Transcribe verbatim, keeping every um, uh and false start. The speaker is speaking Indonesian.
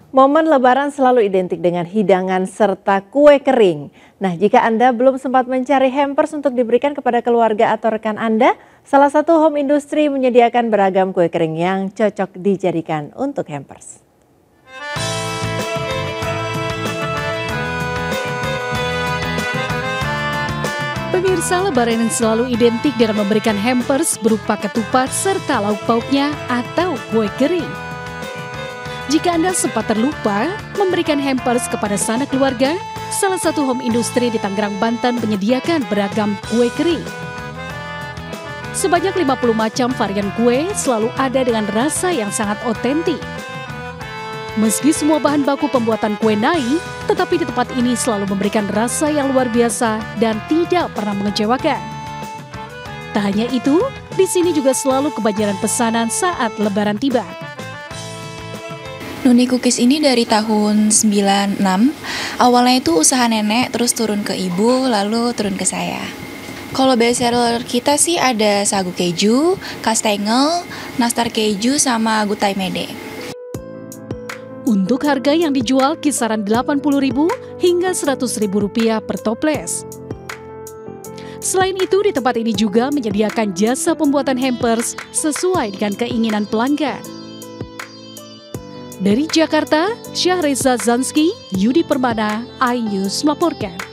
Momen Lebaran selalu identik dengan hidangan serta kue kering. Nah, jika Anda belum sempat mencari hampers untuk diberikan kepada keluarga atau rekan Anda, salah satu home industry menyediakan beragam kue kering yang cocok dijadikan untuk hampers. Pemirsa, Lebaran yang selalu identik dengan memberikan hampers berupa ketupat serta lauk pauknya atau kue kering. Jika Anda sempat terlupa memberikan hampers kepada sanak keluarga, salah satu home industry di Tangerang, Banten menyediakan beragam kue kering. Sebanyak lima puluh macam varian kue selalu ada dengan rasa yang sangat otentik. Meski semua bahan baku pembuatan kue naik, tetapi di tempat ini selalu memberikan rasa yang luar biasa dan tidak pernah mengecewakan. Tak hanya itu, di sini juga selalu kebanjiran pesanan saat Lebaran tiba. Nuni Cookies ini dari tahun sembilan enam, awalnya itu usaha nenek, terus turun ke ibu, lalu turun ke saya. Kalau best seller kita sih ada sagu keju, kastengel, nastar keju, sama gutai mede. Untuk harga yang dijual kisaran delapan puluh ribu rupiah hingga seratus ribu rupiah per toples. Selain itu, di tempat ini juga menyediakan jasa pembuatan hampers sesuai dengan keinginan pelanggan. Dari Jakarta, Syahreza Zanski, Yudi Permana, iNews melaporkan.